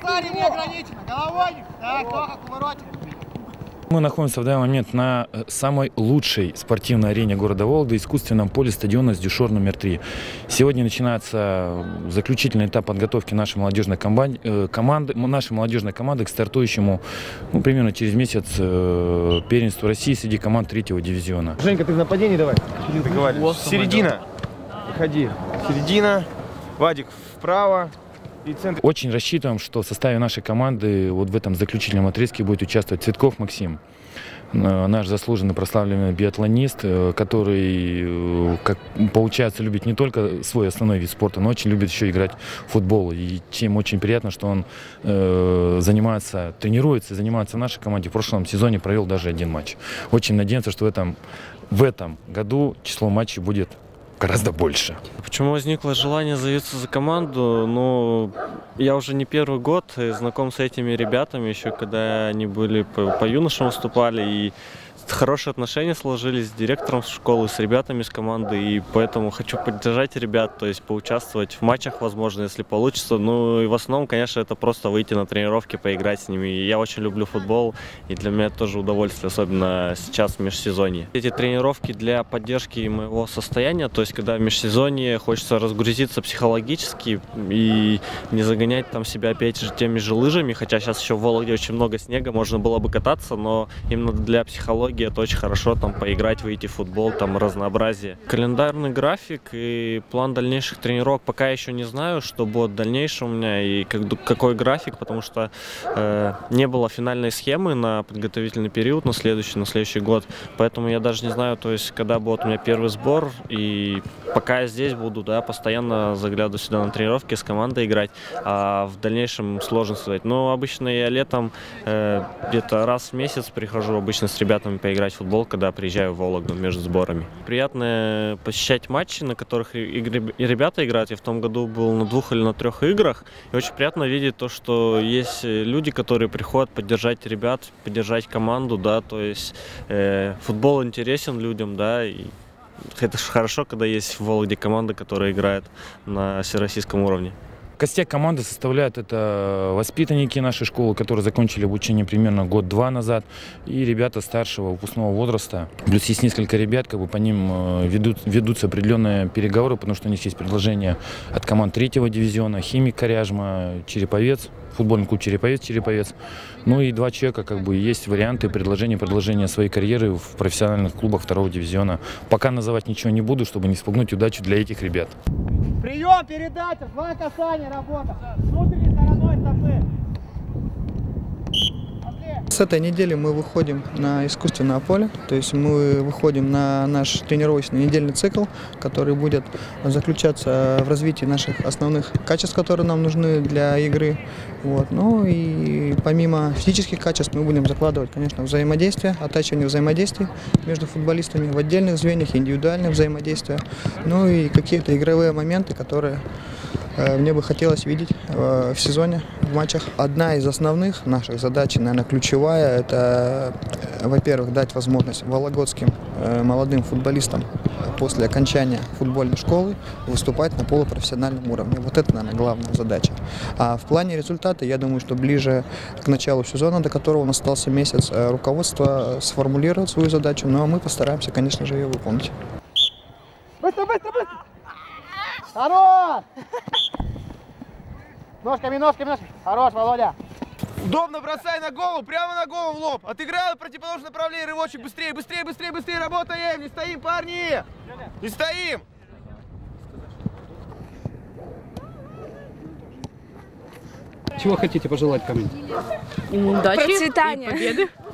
Харри не ограничено. Головой. Так, только поворотик. Мы находимся в данный момент на самой лучшей спортивной арене города Вологды, искусственном поле стадиона «Дюшор номер 3». Сегодня начинается заключительный этап подготовки нашей молодежной команды к стартующему примерно через месяц первенству России среди команд 3-го дивизиона. Женька, ты в нападении давай. Середина. Выходи. Середина. Вадик вправо. Очень рассчитываем, что в составе нашей команды вот в этом заключительном отрезке будет участвовать Цветков Максим, наш заслуженный прославленный биатлонист, который, как получается, любит не только свой основной вид спорта, но очень любит еще играть в футбол. И чем очень приятно, что он тренируется и занимается в нашей команде. В прошлом сезоне провел даже 1 матч. Очень надеемся, что в этом году число матчей будет гораздо больше. Почему возникло желание заявиться за команду? Ну, я уже не первый год знаком с этими ребятами, еще когда они были по юношам выступали, и хорошие отношения сложились с директором школы, с ребятами из команды, и поэтому хочу поддержать ребят, то есть поучаствовать в матчах, возможно, если получится. Ну и в основном, конечно, это просто выйти на тренировки, поиграть с ними. Я очень люблю футбол, и для меня это тоже удовольствие, особенно сейчас в межсезонье. Эти тренировки для поддержки моего состояния, то есть когда в межсезонье хочется разгрузиться психологически и не загонять там себя опять же теми же лыжами, хотя сейчас еще в Вологде очень много снега, можно было бы кататься, но именно для психологии это очень хорошо, там поиграть, выйти в футбол, там разнообразие. Календарный график и план дальнейших тренировок пока еще не знаю, что будет в дальнейшем у меня и какой график, потому что не было финальной схемы на подготовительный период на следующий год, поэтому я даже не знаю, то есть когда будет у меня первый сбор, и пока я здесь буду, да, постоянно заглядываю сюда на тренировки с командой играть, а в дальнейшем сложно сказать. Но обычно я летом где-то раз в месяц прихожу обычно с ребятами поиграть в футбол, когда приезжаю в Вологду между сборами. Приятно посещать матчи, на которых и ребята играют. Я в том году был на 2 или на 3 играх. И очень приятно видеть то, что есть люди, которые приходят поддержать ребят, поддержать команду, да, то есть футбол интересен людям, да, и это же хорошо, когда есть в Вологде команда, которая играет на всероссийском уровне. Костяк команды составляют это воспитанники нашей школы, которые закончили обучение примерно год-два назад, и ребята старшего выпускного возраста. Плюс есть несколько ребят, по ним ведутся определенные переговоры, потому что у них есть предложения от команд 3-го дивизиона: Химик Коряжма, Череповец, футбольный клуб Череповец. Ну и 2 человека, есть варианты предложения своей карьеры в профессиональных клубах 2-го дивизиона. Пока называть ничего не буду, чтобы не спугнуть удачу для этих ребят. Прием, передача, 2 касания, работа. Внутренней стороной стопы. С этой недели мы выходим на искусственное поле, то есть мы выходим на наш тренировочный недельный цикл, который будет заключаться в развитии наших основных качеств, которые нам нужны для игры. Вот. Ну и помимо физических качеств мы будем закладывать, конечно, взаимодействие, оттачивание взаимодействий между футболистами в отдельных звеньях, индивидуальное взаимодействие, ну и какие-то игровые моменты, которые мне бы хотелось видеть в сезоне, в матчах. Одна из основных наших задач, наверное, ключевая, это, во-первых, дать возможность вологодским молодым футболистам после окончания футбольной школы выступать на полупрофессиональном уровне. Вот это, наверное, главная задача. А в плане результата, я думаю, что ближе к началу сезона, до которого у нас остался месяц, руководство сформулирует свою задачу, но мы постараемся, конечно же, ее выполнить. Быстро, быстро, быстро! Хорош! Ножками, ножками, ножками. Хорош, Володя. Удобно бросай на голову, прямо на голову в лоб. Отыграл в противоположное направление, рывочек. Быстрее, быстрее, быстрее, быстрее. Работаем, не стоим, парни. Не стоим. Чего хотите пожелать команде? Удачи Процветания. и победы.